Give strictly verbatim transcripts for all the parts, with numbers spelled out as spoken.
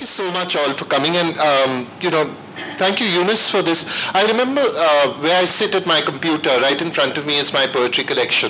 you so much all for coming, and um, you know, thank you Eunice for this. I remember uh, where I sit at my computer, right in front of me is my poetry collection,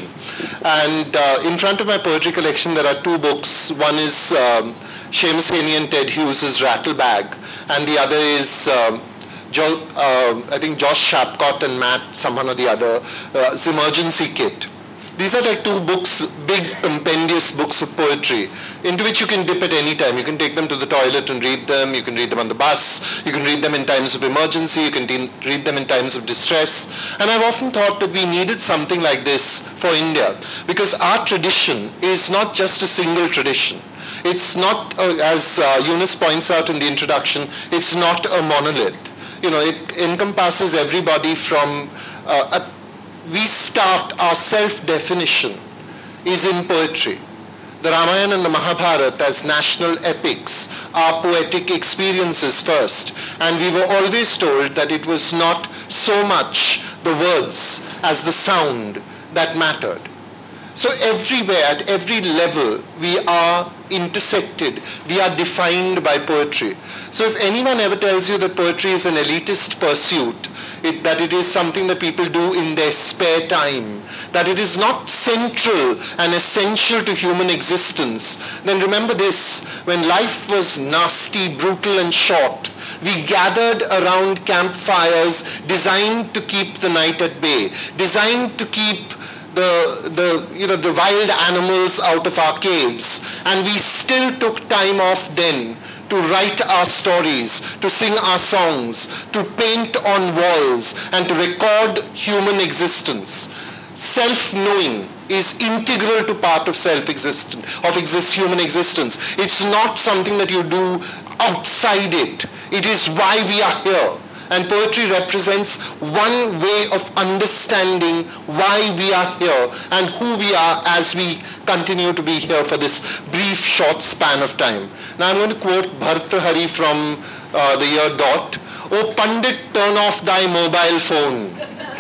and uh, in front of my poetry collection there are two books. One is um, Seamus Haney and Ted Hughes' Rattle Bag, and the other is um, Joe, uh, I think Josh Shapcott and Matt, someone or the other, uh, Emergency Kit. These are like two books, big compendious books of poetry, into which you can dip at any time. You can take them to the toilet and read them. You can read them on the bus. You can read them in times of emergency. You can read them in times of distress. And I've often thought that we needed something like this for India, because our tradition is not just a single tradition. It's not, uh, as uh, Eunice points out in the introduction, it's not a monolith. You know, it encompasses everybody from uh, a we start, our self-definition is in poetry. The Ramayana and the Mahabharata as national epics are poetic experiences first. And we were always told that it was not so much the words as the sound that mattered. So everywhere, at every level, we are intersected, we are defined by poetry. So if anyone ever tells you that poetry is an elitist pursuit, It, that it is something that people do in their spare time, that it is not central and essential to human existence, then remember this: when life was nasty, brutal and short, we gathered around campfires designed to keep the night at bay, designed to keep the, the, you know, the wild animals out of our caves, and we still took time off then to write our stories, to sing our songs, to paint on walls, and to record human existence. Self-knowing is integral to part of self-existence, of exist, human existence. It's not something that you do outside it. It is why we are here. And poetry represents one way of understanding why we are here and who we are as we continue to be here for this brief, short span of time. Now I'm going to quote Bhartrhari from uh, the year dot. "O Pandit, turn off thy mobile phone.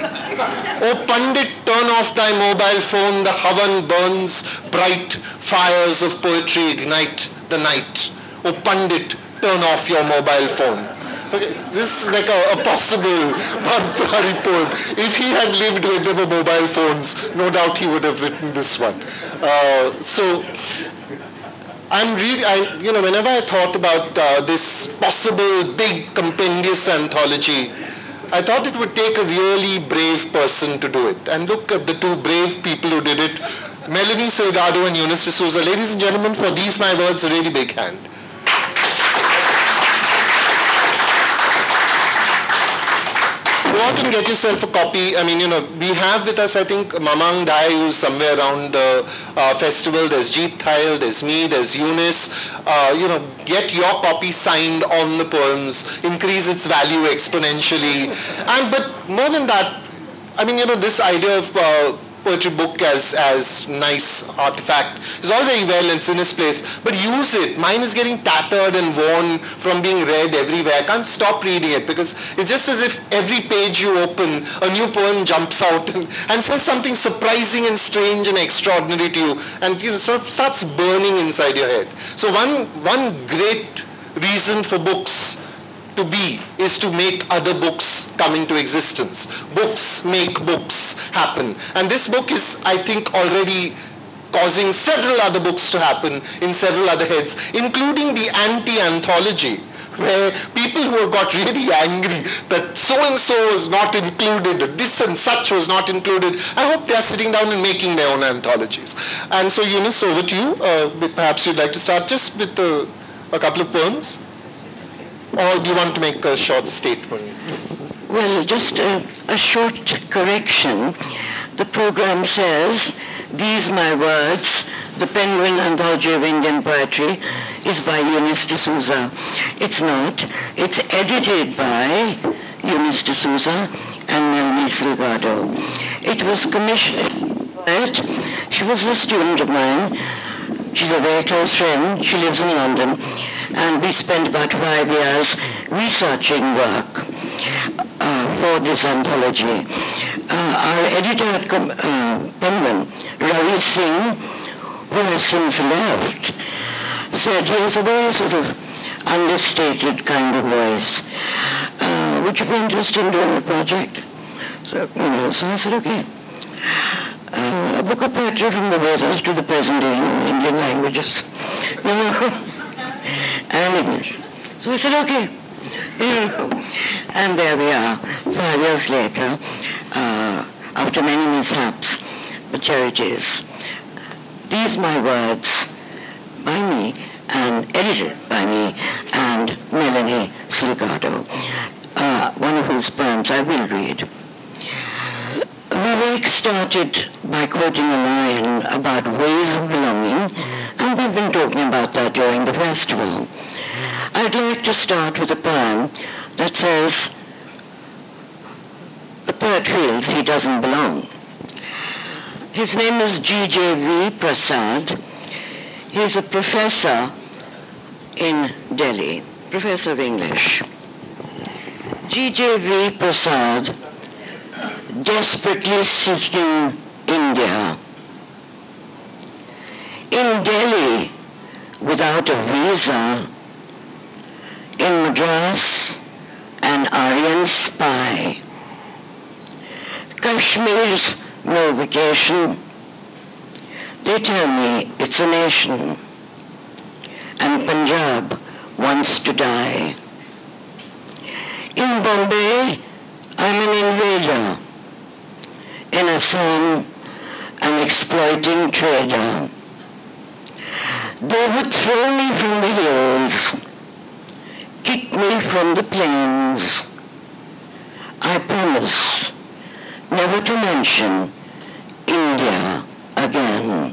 O Pandit, turn off thy mobile phone. The Havan burns, bright fires of poetry ignite the night. O Pandit, turn off your mobile phone." Okay, this is like a, a possible Bhartrhari poem. If he had lived with the mobile phones, no doubt he would have written this one. Uh, so, I'm really, I, you know, whenever I thought about uh, this possible big compendious anthology, I thought it would take a really brave person to do it. And look at the two brave people who did it, Melanie Salgado and Eunice D'Souza. Ladies and gentlemen, for these my words, a really big hand. Go out and get yourself a copy. I mean, you know, we have with us, I think, Mamang Dai, who's somewhere around the uh, festival. There's Jeet Thail, there's me, there's Eunice. Uh, you know, get your copy signed on the poems, increase its value exponentially. And, but more than that, I mean, you know, this idea of uh, poetry book as, as nice artifact is all very well, and it's in its place, but use it. Mine is getting tattered and worn from being read everywhere. I can't stop reading it because it's just as if every page you open, a new poem jumps out and, and says something surprising and strange and extraordinary to you, and you know, sort of starts burning inside your head. So one, one great reason for books to be is to make other books come into existence. Books make books happen. And this book is, I think, already causing several other books to happen in several other heads, including the anti-anthology, where people who have got really angry that so-and-so was not included, that this and such was not included, I hope they are sitting down and making their own anthologies. And so, Eunice, over to you. Uh, perhaps you'd like to start just with uh, a couple of poems. Or do you want to make a short statement? Well, just a, a short correction. The program says, "These My Words, the Penguin Anthology of Indian Poetry," is by Eunice D'Souza. It's not. It's edited by Eunice D'Souza and Melanie Salgado. It was commissioned by it. She was a student of mine. She's a very close friend. She lives in London. And we spent about five years researching work uh, for this anthology. Uh, our editor at Com uh, Penguin, Ravi Singh, who has since left, said he has a very sort of understated kind of voice. Uh, would you be interested in doing a project? So, you know, so I said, okay. Uh, a book of poetry from the Vedas to the present day in Indian languages. You know, and English. So I said, okay. You know, and there we are, five years later, uh, after many mishaps, the charities. These my words by me and edited by me and Melanie Salgado, uh, one of whose poems I will read. Vivek started by quoting a line about ways of belonging, and we've been talking about that during the festival. I'd like to start with a poem that says, the poet feels he doesn't belong. His name is G J V Prasad. He's a professor in Delhi, professor of English. G J V Prasad, desperately seeking India. In Delhi, without a visa, in Madras, an Aryan spy. Kashmir's no vacation. They tell me it's a nation. And Punjab wants to die. In Bombay, I'm an invader. In Assam, an exploiting trader. They would throw me from the hills, kick me from the plains. I promise never to mention India again.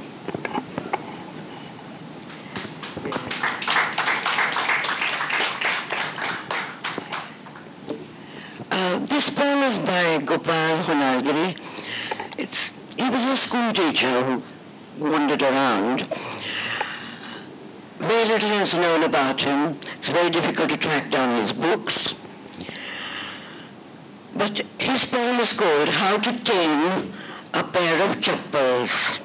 Uh, this poem is by Gopal Honalgiri. It's, he was a school teacher who wandered around. Very little is known about him. It's very difficult to track down his books. But his poem is called How to Tame a Pair of Chappals.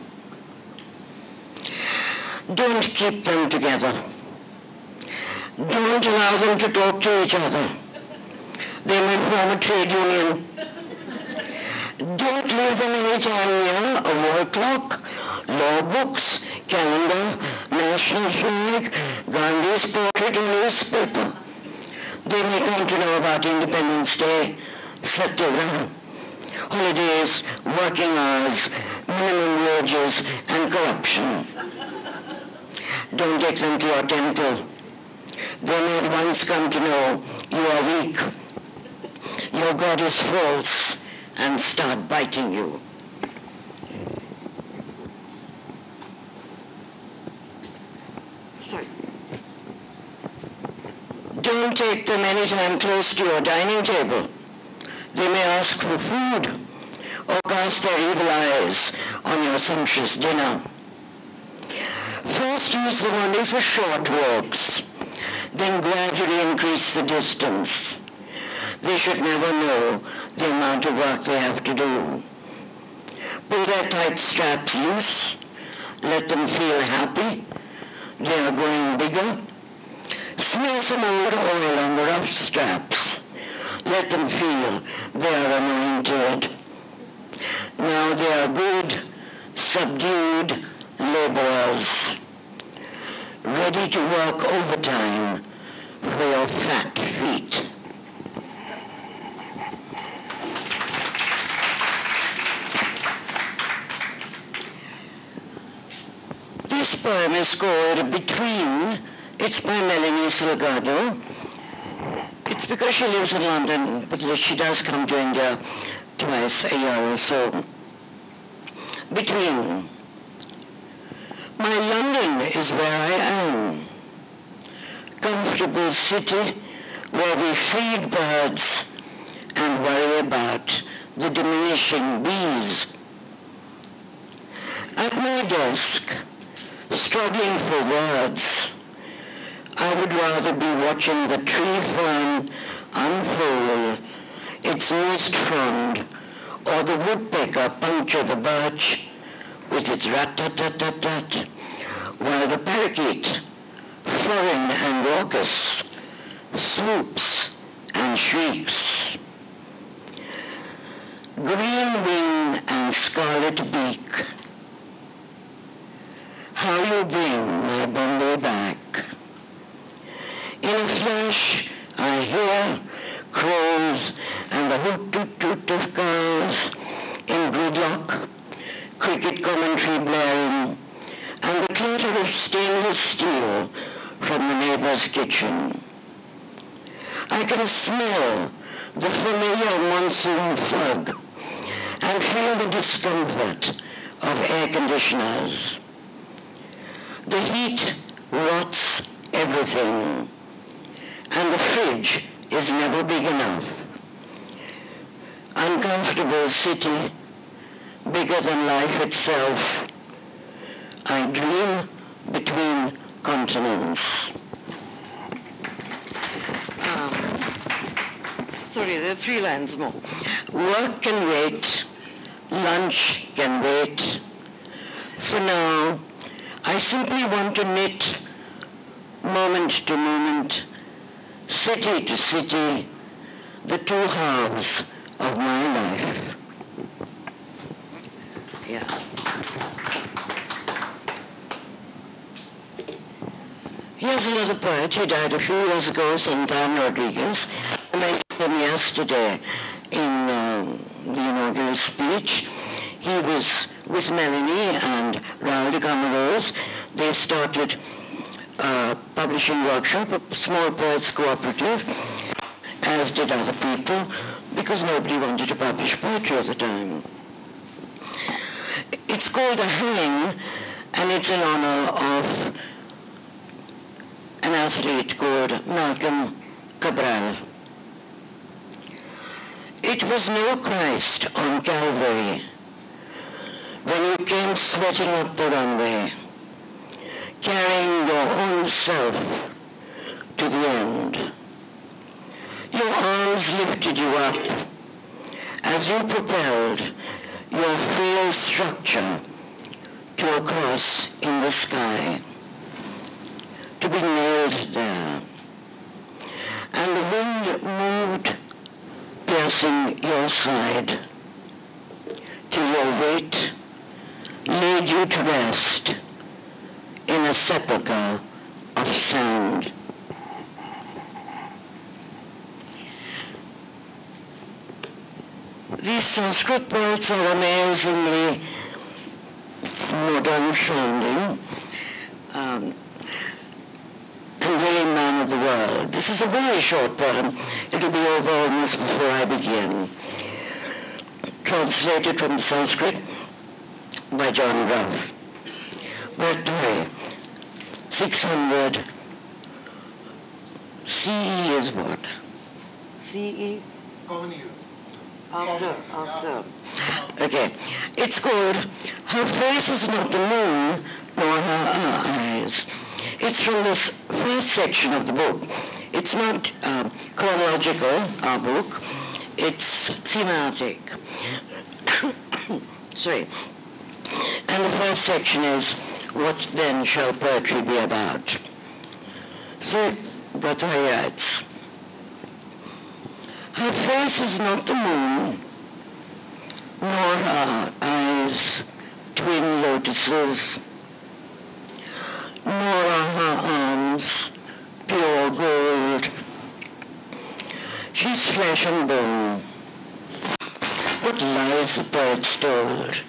Don't keep them together. Don't allow them to talk to each other. They might form a trade union. Don't leave them anytime near a wall clock, law books, calendar, national flag, Gandhi's portrait in newspaper. They may come to know about Independence Day, Satyagraha, holidays, working hours, minimum wages, and corruption. Don't take them to your temple. They may at once come to know you are weak. Your God is false, and start biting you. Sorry. Don't take them anytime close to your dining table. They may ask for food or cast their evil eyes on your sumptuous dinner. First use them only for short walks, then gradually increase the distance. They should never know the amount of work they have to do. Pull their tight straps loose. Let them feel happy. They are growing bigger. Smear some old oil on the rough straps. Let them feel they are anointed. Now they are good, subdued laborers, ready to work overtime for your fat feet. This poem is called Between. It's by Melanie Salgado. It's because she lives in London, but she does come to India twice a year or so. Between. My London is where I am. Comfortable city where we feed birds and worry about the diminishing bees. At my desk, struggling for words, I would rather be watching the tree fern unfold its newest frond, or the woodpecker puncture the birch with its rat-tat-tat-tat-tat, while the parakeet foreign and raucous, swoops and shrieks. Green wing and scarlet beak, how you bring my Bombay back. In a flash, I hear crows and the hoot-toot-toot of cars in gridlock, cricket commentary blaring, and the clatter of stainless steel from the neighbor's kitchen. I can smell the familiar monsoon fog and feel the discomfort of air conditioners. The heat rots everything, and the fridge is never big enough. Uncomfortable city, bigger than life itself. I dream between continents. Um, sorry, there are three lines more. Work can wait, lunch can wait. For now, I simply want to knit moment to moment, city to city, the two halves of my life. Yeah. Here's another poet. He died a few years ago, Santan Rodriguez. I met him yesterday in um, the inaugural speech. He was with Melanie and Raul de Camaros. They started a publishing workshop, a small poets cooperative, as did other people, because nobody wanted to publish poetry at the time. It's called The Hang, and it's in honor of an athlete called Malcolm Cabral. It was no Christ on Calvary when you came sweating up the runway, carrying your own self to the end. Your arms lifted you up as you propelled your frail structure to a cross in the sky, to be nailed there. And the wind moved, piercing your side, till your weight laid you to rest in a sepulchre of sound. These Sanskrit poets are amazingly modern sounding, um, conveying man of the world. This is a very short poem. It'll be over almost before I begin. Translated from the Sanskrit by John Ruff. Bertoy, six hundred. C E is what? C E? Common year. After, after. Okay. It's called Her Face is Not the Moon, Nor Her Eyes. It's from this first section of the book. It's not uh, chronological, our book. It's thematic. Sorry. And the first section is, what then shall poetry be about? So, Bertoy writes, her face is not the moon, nor her eyes twin lotuses, nor are her arms pure gold. She's flesh and bone. What lies the poets told?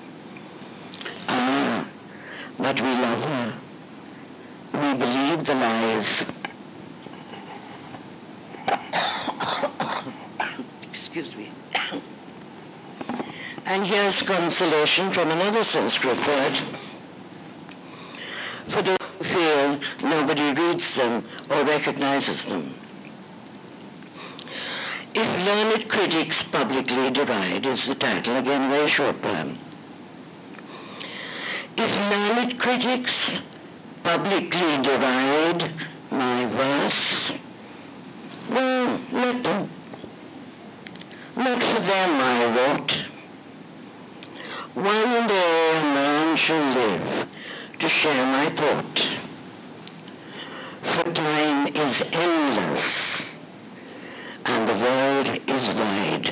Ah, but we love her. We believe the lies. Excuse me. And here's consolation from another Sanskrit poet. For those who feel nobody reads them or recognizes them. If learned critics publicly deride is the title, again very short poem. If learned critics publicly deride my verse, well, let them. Not for them I wrote. One day a man shall live to share my thought. time is endless and the world is wide.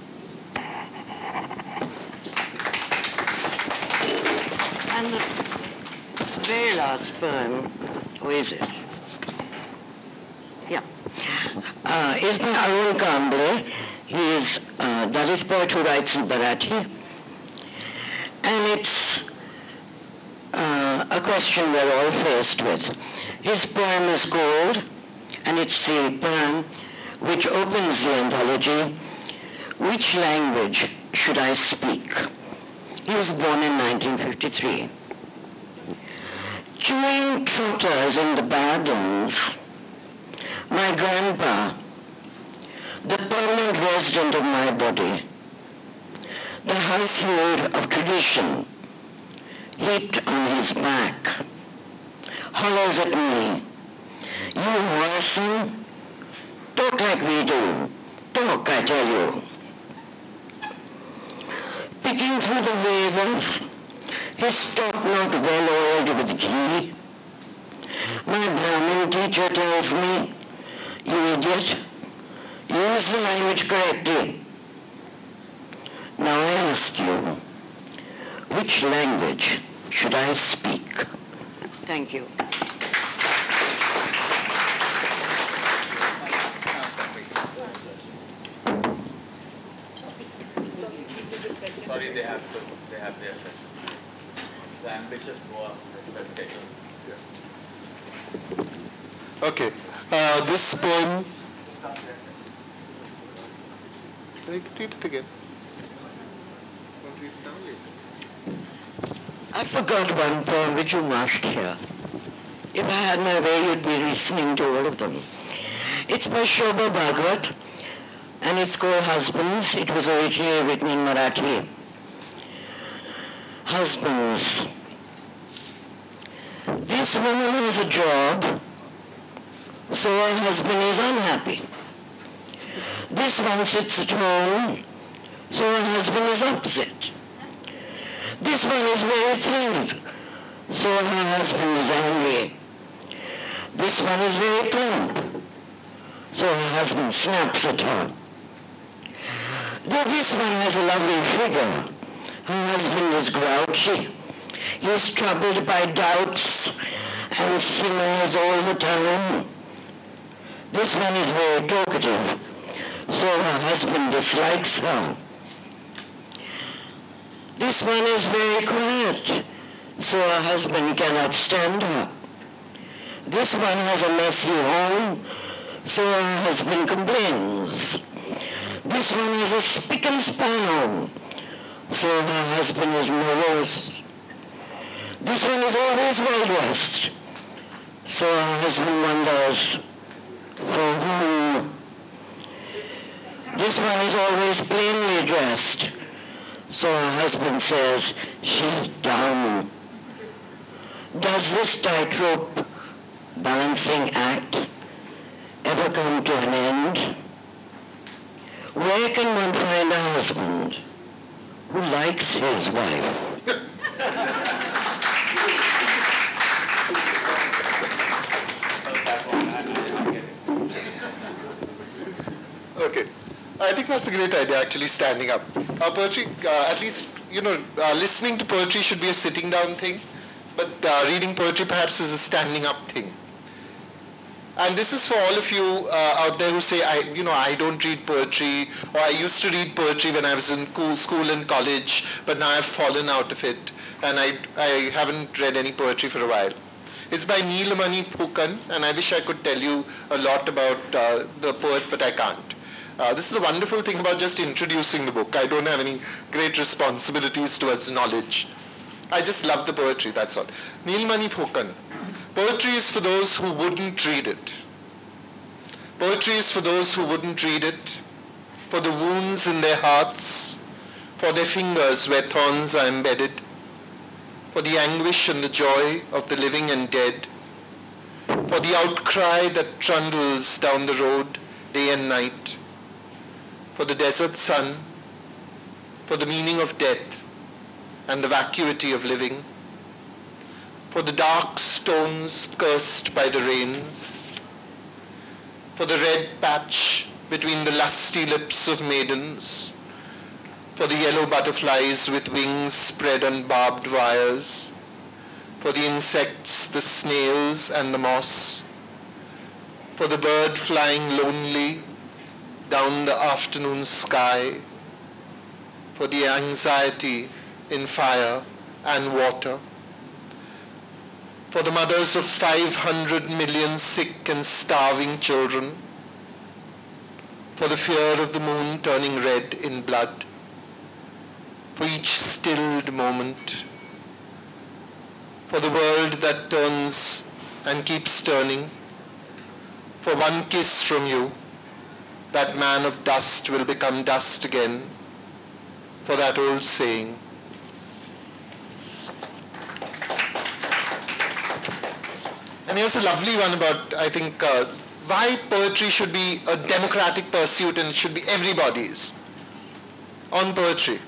And the very last poem, who is it? Yeah. Uh, is by Arun Kamble. He is a Dalit poet who writes in Marathi. And it's uh, a question we're all faced with. His poem is called, and it's the poem which opens the anthology, Which Language Should I Speak? He was born in nineteen fifty-three. Chewing trotters in the Badlands, my grandpa, the permanent resident of my body, the household of tradition, heaped on his back, hollers at me, you Morrison, talk like we do, talk, I tell you. Picking through the waivers, his top not well oiled with ghee. My Brahmin teacher tells me, you idiot, use the language correctly. Now I ask you, which language should I speak? Thank you. Sorry, they have to, they have their session. The ambitious go on the schedule. Okay. Uh, this poem. Read it again. I forgot one poem which you must hear. If I had my way, you'd be listening to all of them. It's by Shobha Bhagwat, and it's called Husbands. It was originally written in Marathi. Husbands. This woman has a job, so her husband is unhappy. This one sits at home, so her husband is upset. This one is very thin, so her husband is angry. This one is very plump, so her husband snaps at her. Though this one has a lovely figure, her husband is grouchy. He is troubled by doubts and sinners all the time. This one is very talkative, so her husband dislikes her. This one is very quiet, so her husband cannot stand her. This one has a messy home, so her husband complains. This one has a spick and span home, so her husband is morose. This one is always well dressed, so her husband wonders, for whom? This one is always plainly dressed, so her husband says, she's down. Does this tightrope balancing act ever come to an end? Where can one find a husband who likes his wife? Okay. I think that's a great idea, actually, standing up. Uh, poetry, uh, at least, you know, uh, listening to poetry should be a sitting down thing, but uh, reading poetry perhaps is a standing up thing. And this is for all of you uh, out there who say, I, you know, I don't read poetry, or I used to read poetry when I was in school and college, but now I've fallen out of it, and I, I haven't read any poetry for a while. It's by Neelamani Phukan, and I wish I could tell you a lot about uh, the poet, but I can't. Uh, this is the wonderful thing about just introducing the book. I don't have any great responsibilities towards knowledge. I just love the poetry, that's all. Neelamani Phukan. Poetry is for those who wouldn't read it. Poetry is for those who wouldn't read it, for the wounds in their hearts, for their fingers where thorns are embedded, for the anguish and the joy of the living and dead, for the outcry that trundles down the road day and night, for the desert sun, for the meaning of death and the vacuity of living, for the dark stones cursed by the rains, for the red patch between the lusty lips of maidens, for the yellow butterflies with wings spread on barbed wires, for the insects, the snails and the moss, for the bird flying lonely down the afternoon sky, for the anxiety in fire and water, for the mothers of five hundred million sick and starving children, for the fear of the moon turning red in blood, for each stilled moment, for the world that turns and keeps turning, for one kiss from you, that man of dust will become dust again, for that old saying. And here's a lovely one about, I think, uh, why poetry should be a democratic pursuit and it should be everybody's. On poetry.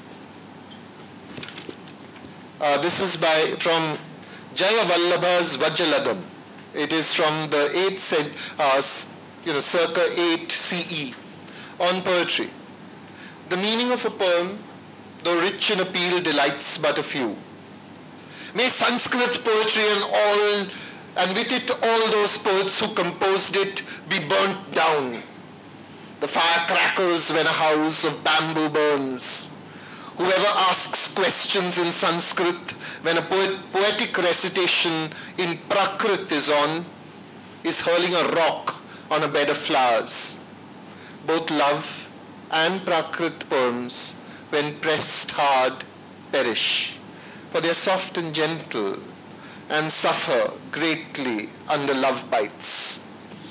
Uh, this is by, from Jaya Vallabha's Vajjaladam. It is from the eighth century, uh, you know, circa eight C E, on poetry. The meaning of a poem, though rich in appeal, delights but a few. May Sanskrit poetry and all, and with it all those poets who composed it, be burnt down. The fire crackles when a house of bamboo burns. Whoever asks questions in Sanskrit when a poet, poetic recitation in Prakrit is on, is hurling a rock on a bed of flowers. Both love and Prakrit poems, when pressed hard, perish, for they are soft and gentle and suffer greatly under love bites.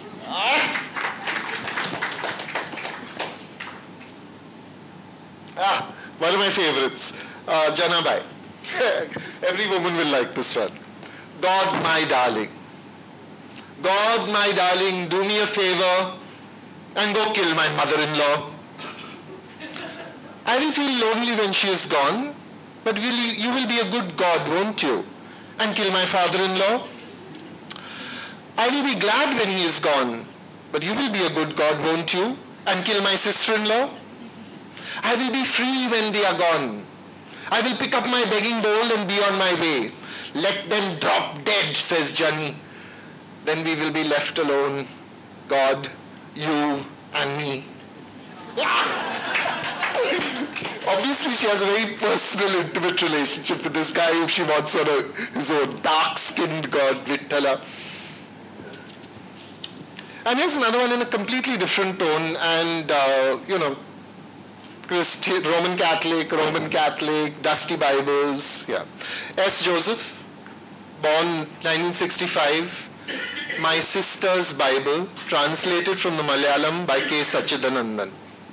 Ah, one of my favorites, uh, Janabai. Every woman will like this one. God, my darling. God, my darling, do me a favor and go kill my mother-in-law. I will feel lonely when she is gone, but will you, you will be a good God, won't you? And kill my father-in-law. I will be glad when he is gone, but you will be a good God, won't you? And kill my sister-in-law. I will be free when they are gone. I will pick up my begging bowl and be on my way. Let them drop dead, says Johnny. Then we will be left alone, God, you and me. Obviously, she has a very personal, intimate relationship with this guy whom she wants on a, his own dark-skinned God, Vittala. And here's another one in a completely different tone, and, uh, you know, Christi Roman Catholic, Roman Catholic, dusty Bibles, yeah. S. Joseph, born nineteen sixty-five, My Sister's Bible, translated from the Malayalam by K. Sachidanandan.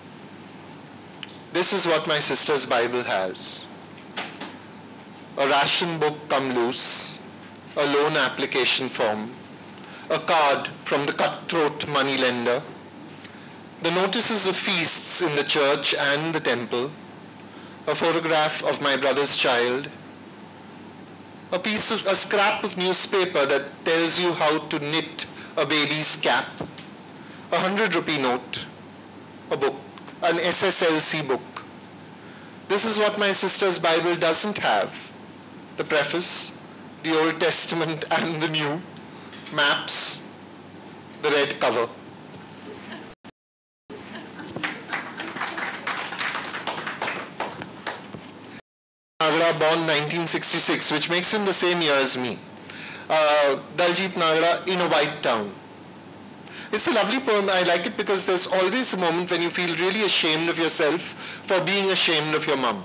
This is what My Sister's Bible has. A ration book come loose, a loan application form, a card from the cutthroat moneylender, the notices of feasts in the church and the temple, a photograph of my brother's child, a piece of, a scrap of newspaper that tells you how to knit a baby's cap, a hundred rupee note, a book, an S S L C book. This is what My Sister's Bible doesn't have. The preface, the Old Testament and the New, maps, the red cover. Nagra, born nineteen sixty-six, which makes him the same year as me. Uh, Daljit Nagra, In a White Town. It's a lovely poem. I like it because there's always a moment when you feel really ashamed of yourself for being ashamed of your mum.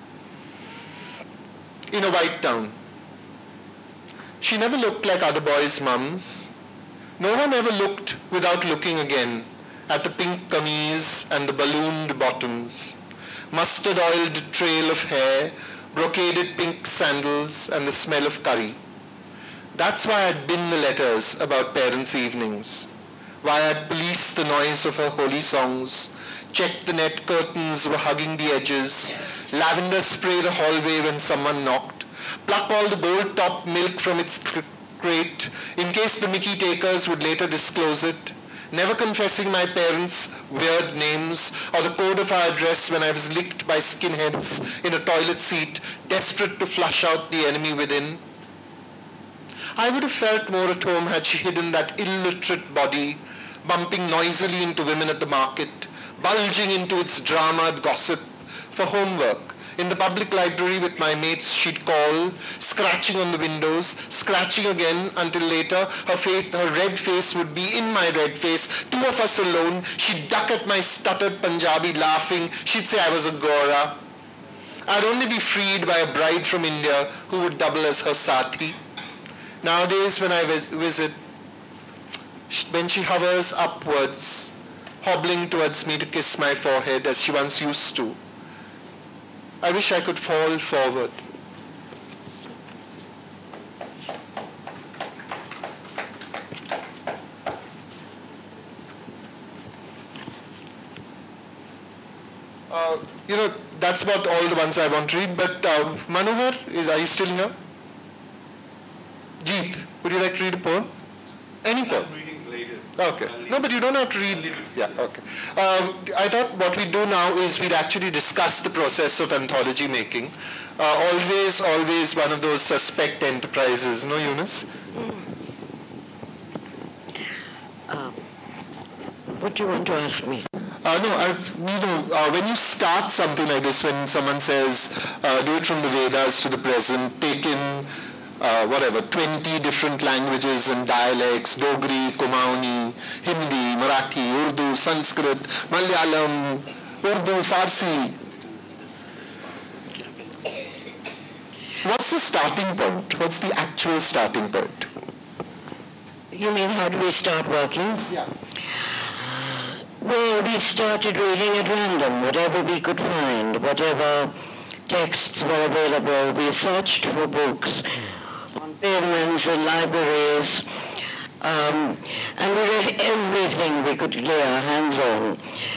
In a White Town. She never looked like other boys' mums. No one ever looked without looking again at the pink kameez and the ballooned bottoms, mustard-oiled trail of hair, brocaded pink sandals, and the smell of curry. That's why I'd bin the letters about parents' evenings, why I'd police the noise of her holy songs, check the net curtains were hugging the edges, lavender spray the hallway when someone knocked, pluck all the gold-topped milk from its crate in case the Mickey takers would later disclose it, never confessing my parents' weird names or the code of our address when I was licked by skinheads in a toilet seat, desperate to flush out the enemy within. I would have felt more at home had she hidden that illiterate body, bumping noisily into women at the market, bulging into its drama gossip for homework. In the public library with my mates, she'd call, scratching on the windows, scratching again until later her face, her red face would be in my red face, two of us alone. She'd duck at my stuttered Punjabi laughing. She'd say I was a Gora. I'd only be freed by a bride from India who would double as her Sati. Nowadays when I vis- visit, when she hovers upwards, hobbling towards me to kiss my forehead as she once used to, I wish I could fall forward. Uh, you know, that's about all the ones I want to read, but uh, Manohar, is, are you still here? Jeet, would you like to read a poem? Any poem? I'm reading latest. Okay. No, but you don't have to read. Yeah, okay. Um, I thought what we do now is we'd actually discuss the process of anthology making. Uh, always, always one of those suspect enterprises, no, Eunice? Uh, what do you want to ask me? Uh, no, I've, you know, uh, when you start something like this, when someone says, uh, do it from the Vedas to the present, take in Uh, whatever, twenty different languages and dialects, Dogri, Kumaoni, Hindi, Marathi, Urdu, Sanskrit, Malayalam, Urdu, Farsi. What's the starting point? What's the actual starting point? You mean how do we start working? Yeah. Well, we started reading at random, whatever we could find, whatever texts were available. We searched for books on pavements and libraries, um, and we read everything we could lay our hands on.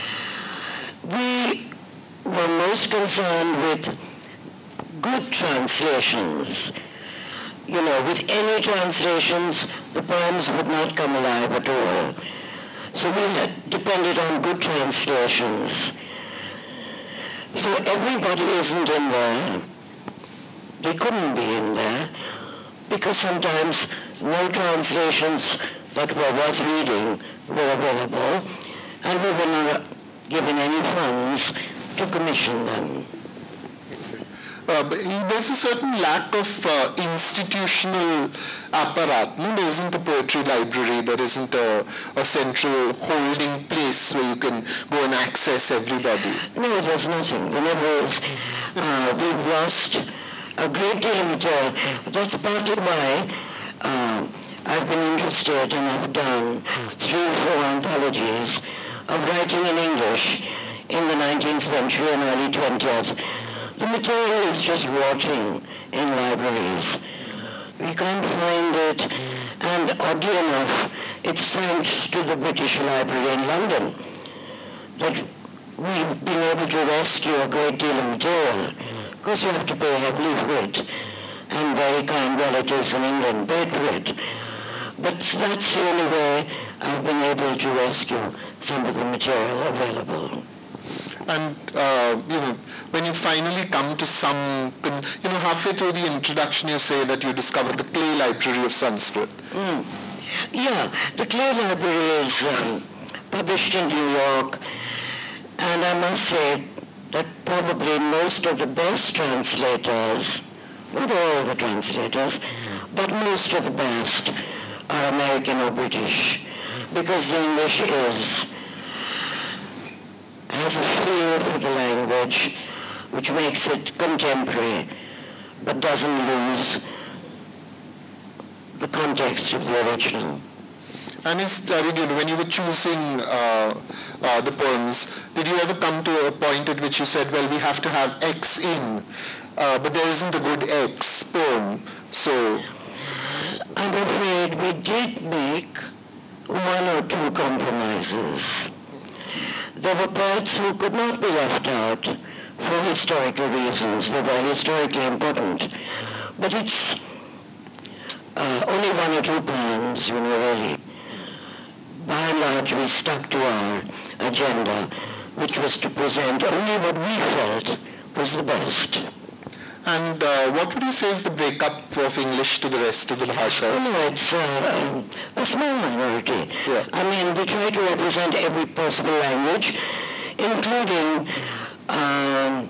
We were most concerned with good translations. You know, with any translations, the poems would not come alive at all. So we had depended on good translations. So everybody isn't in there. They couldn't be in there, because sometimes no translations that were worth reading were available, and we were not given any funds to commission them. Uh, but there's a certain lack of uh, institutional apparat. No, there isn't a poetry library, there isn't a, a central holding place where you can go and access everybody. No, there's nothing. There never is. Uh, we've lost a great deal of material. That's partly why uh, I've been interested, and I've done three or four anthologies of writing in English in the nineteenth century and early twentieth. The material is just rotting in libraries. We can't find it, and oddly enough, it's thanks to the British Library in London that we've been able to rescue a great deal of material. Of course, you have to pay heavily for it, and very kind relatives in England paid for it. But that's the only way I've been able to rescue some of the material available. And, uh, you know, when you finally come to some, you know, halfway through the introduction you say that you discovered the Clay Library of Sanskrit. Mm. Yeah, the Clay Library is um, published in New York, and I must say that probably most of the best translators, not all the translators, but most of the best are American or British, because the English is has a feel for the language which makes it contemporary but doesn't lose the context of the original. And is, uh, you know, when you were choosing uh, uh, the poems, did you ever come to a point at which you said, well, we have to have X in, uh, but there isn't a good X poem, so... I'm afraid we did make one or two compromises. There were poets who could not be left out for historical reasons. They were historically important. But it's uh, only one or two poems, you know, really. By and large we stuck to our agenda, which was to present only what we felt was the best. And uh, what would you say is the breakup of English to the rest of the bhashas? Oh, no, it's uh, um, a small minority. Yeah. I mean, we try to represent every possible language, including um,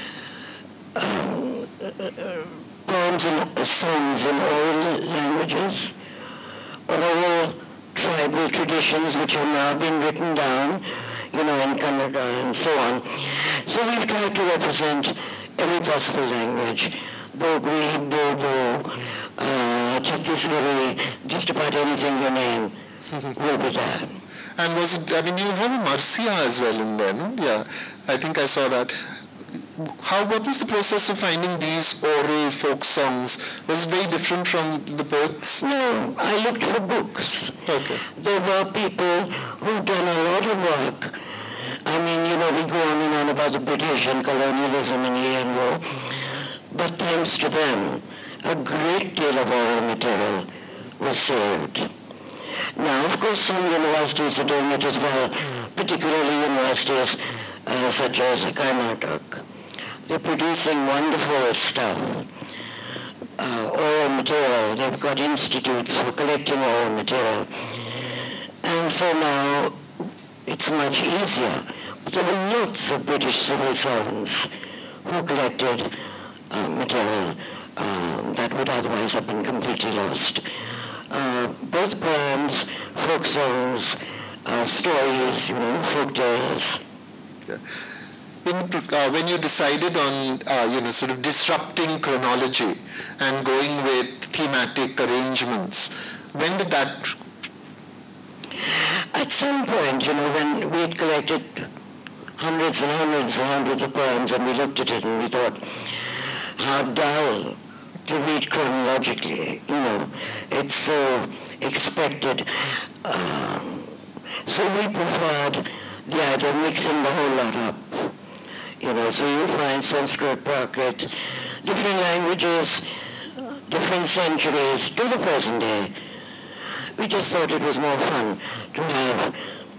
um, uh, poems and uh, songs in oral languages, oral tribal traditions which have now been written down, you know, in Kannada and so on. So we've tried to represent every possible language, Dogri, Bodo, uh, Chhattisgarhi, just about anything you name will be there. And was it, I mean, you have a Marsiya as well in there, no? Yeah, I think I saw that. How, what was the process of finding these oral folk songs? Was it very different from the poets? No, I looked for books. Okay. There were people who've done a lot of work. I mean, you know, we go on and on about the British and colonialism and ye and wo, but thanks to them, a great deal of oral material was saved. Now, of course, some universities are doing it as well, particularly universities uh, such as Karnataka. They're producing wonderful stuff, uh, oral material. They've got institutes for collecting oral material. And so now it's much easier. But there were lots of British civil servants who collected uh, material uh, that would otherwise have been completely lost. Uh, both poems, folk songs, uh, stories, you know, folk tales. Yeah. In, uh, when you decided on, uh, you know, sort of disrupting chronology and going with thematic arrangements, when did that? At some point, you know, when we had collected hundreds and hundreds and hundreds of poems and we looked at it and we thought, how dull to read chronologically, you know, it's so expected. Um, so we preferred the idea of mixing the whole lot up. You know, so you find Sanskrit, Prakrit, different languages, different centuries to the present day. We just thought it was more fun to have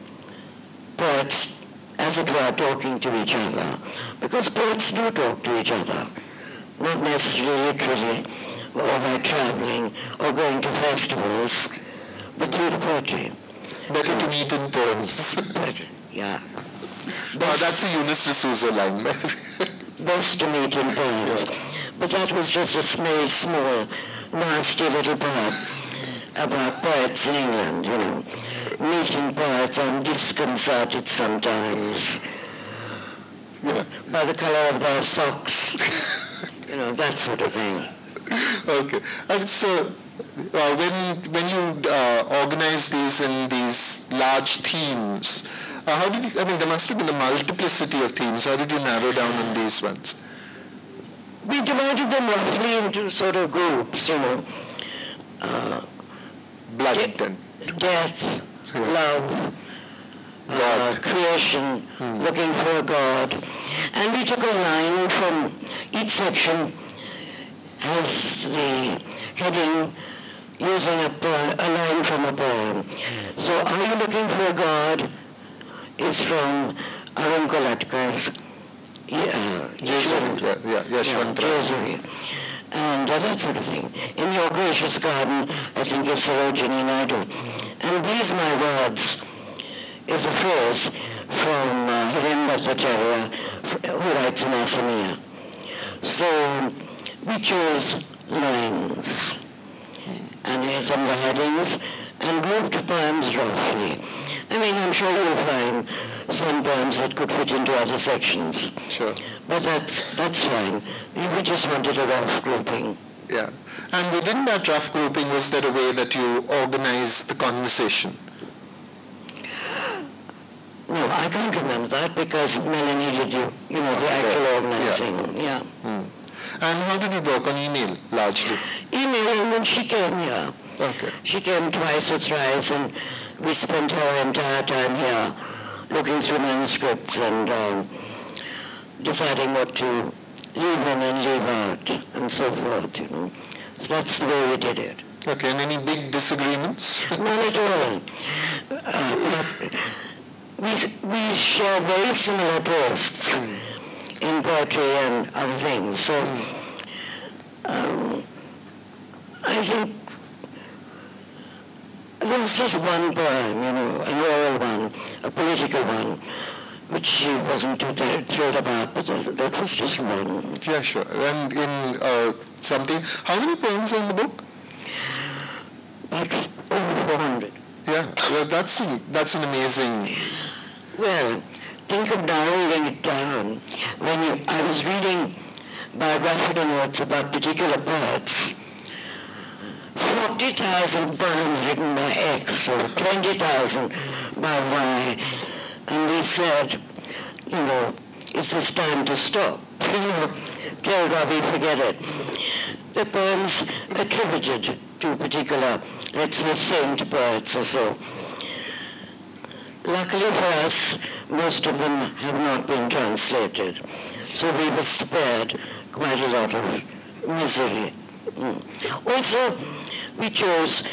poets, as it were, talking to each other. Because poets do talk to each other, not necessarily literally, or by traveling, or going to festivals, but through the poetry. Better to meet in poems. Better, yeah. Wow, that's a Eunice D'Souza line. Best to meet in poems. But that was just a small, small, nasty little poem about poets in England, you know. Meeting poets, I'm disconcerted sometimes. Yeah. By the color of their socks. You know, that sort of thing. Okay. And so, uh, when, when you uh, organize these in these large themes, Uh, how did you, I mean, there must have been a multiplicity of themes. How did you narrow down on these ones? We divided them roughly into sort of groups, you know. Uh, Blood de- and death, yeah. love, uh, creation, hmm. looking for a God. And we took a line from each section has the heading using a, po- a line from a poem. So, are you looking for a God? Is from Arun Kolatkar's uh, Yeshwantra. And uh, that sort of thing. In Your Gracious Garden, I think is Sarojini Naidu. And These My Words is a phrase from uh, Hiren Bhattacharya, who writes in Assamese. So we chose lines and made them the headings and grouped poems roughly. I mean, I'm sure you'll find some poems that could fit into other sections. Sure. But that's, that's fine. We just wanted a rough grouping. Yeah. And within that rough grouping, was there a way that you organized the conversation? No, I can't remember that because Melanie did you, you know, the actual organizing. Yeah. yeah. Hmm. And how did it work on email, largely? Email, and when she came here. Okay. She came twice or thrice, and we spent her entire time here looking through manuscripts and um, deciding what to leave in and leave out and so forth, you know. So that's the way we did it. Okay, and any big disagreements? None at all. Uh, have, we, we share very similar tastes mm. in poetry and other things. So um, I think there was just one poem, you know, an oral one, a political one, which she wasn't too thrilled about, but that was just one. Yeah, sure. And in uh, something, how many poems are in the book? About over four hundred. Yeah, well, that's an, that's an amazing. Well, think of narrowing it down. When you, I was reading biographical notes about particular poets, forty thousand poems written by X or twenty thousand by Y, and we said, you know, is this time to stop? You know, tell Robbie, forget it. The poems attributed to particular, let's say, saint poets or so. Luckily for us, most of them have not been translated, so we were spared quite a lot of misery. Mm. Also, we chose,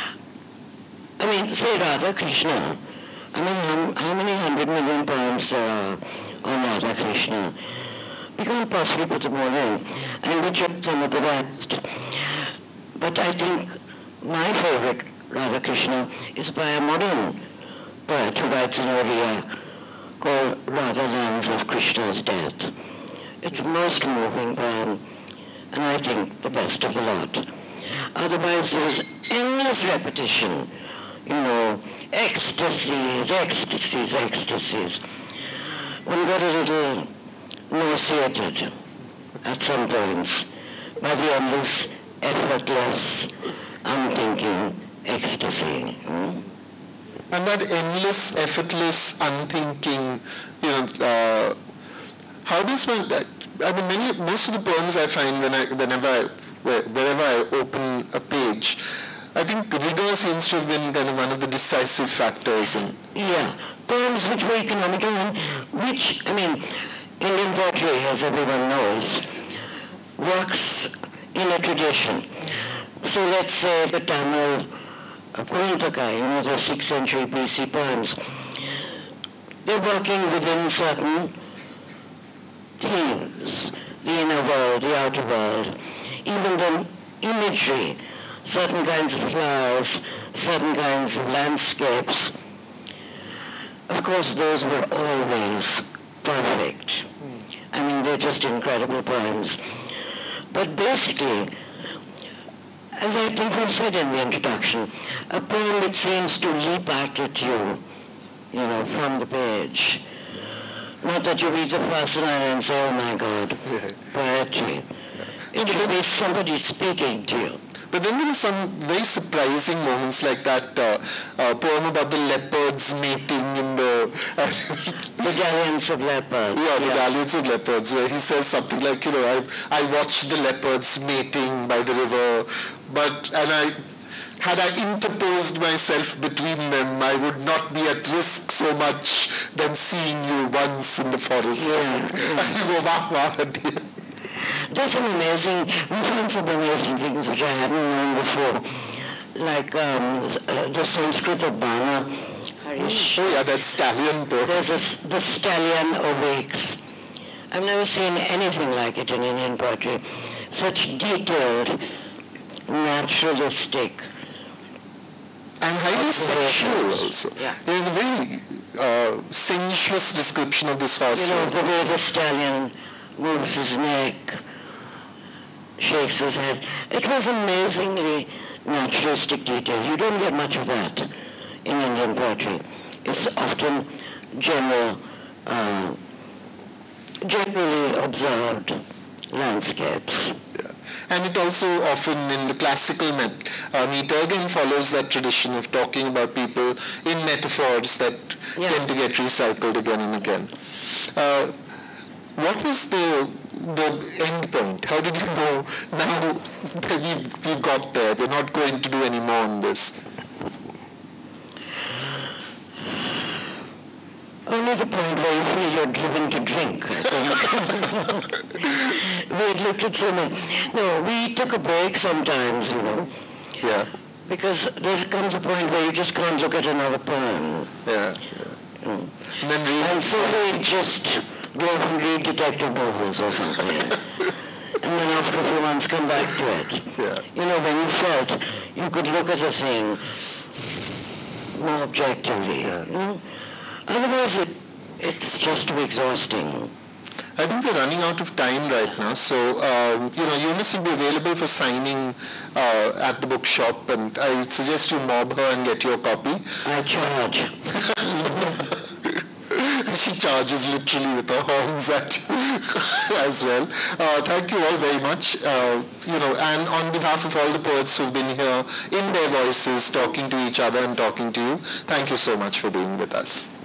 I mean, say Radha Krishna. I mean, how, how many hundred million poems there are on Radha Krishna? We can't possibly put them all in, and we chose some of the rest. But I think my favorite Radha Krishna is by a modern poet who writes an aria called Radha Lands of Krishna's Death. It's a most moving poem, and I think the best of the lot. Otherwise, there's endless repetition, you know, ecstasies, ecstasies, ecstasies. One got a little nauseated at some points by the endless, effortless, unthinking ecstasy. Hmm? And that endless, effortless, unthinking, you know, uh, how does one, I mean, many, most of the poems I find when I, whenever I, wherever I open a page, I think rigor seems to have been kind of one of the decisive factors. In yeah, poems which were economical and which, I mean, Indian poetry, as everyone knows, works in a tradition. So let's say the Tamil uh, Kurantaka, you know, the sixth century B C poems, they're working within certain themes, the inner world, the outer world, even the imagery, certain kinds of flowers, certain kinds of landscapes. Of course, those were always perfect. I mean, they're just incredible poems. But basically, as I think we've said in the introduction, a poem that seems to leap out at you, you know, from the page. Not that you read the first line and say, oh my God, poetry. It should be somebody speaking to you. But then there were some very surprising moments like that uh, uh, poem about the leopards mating in the... the dalliance of leopards. Yeah, the yeah. dalliance of leopards, where he says something like, you know, I, I watched the leopards mating by the river, but, and I, had I interposed myself between them, I would not be at risk so much than seeing you once in the forest. Yeah, yeah. And you go, wah, wah, dear. There's some amazing, we found some amazing things which I hadn't known before, like um, uh, the Sanskrit of Bana. Harish. Oh yeah, that stallion book. There's a, the stallion awakes. I've never seen anything like it in Indian poetry. Such detailed, naturalistic, and highly sexual also. Yeah. There's a very uh, sensuous description of this horse. You know, the way the stallion moves his neck, shakes his head. It was amazingly naturalistic detail. You don't get much of that in Indian poetry. It's often general, uh, generally observed landscapes. Yeah. And it also often in the classical met, uh, meter again follows that tradition of talking about people in metaphors that yeah. tend to get recycled again and again. Uh, what was the the end point? How did you know now that we've, we've got there, we're not going to do any more on this? Only the point where you feel you're driven to drink, I think. We had looked at so many. No, we took a break sometimes, you know. Yeah. Because there comes a point where you just can't look at another poem. Yeah. And then read. And so they just go off and read detective novels or something. And then after a few months come back to it. Yeah. You know, when you felt you could look at a thing more objectively. Yeah. You know? Otherwise, it, it's just too exhausting. I think we're running out of time right now, so um, you know, Eunice will be available for signing uh, at the bookshop, and I suggest you mob her and get your copy. I charge. She charges literally with her horns at you as well. Uh, thank you all very much. Uh, you know, and on behalf of all the poets who've been here in their voices, talking to each other and talking to you, thank you so much for being with us.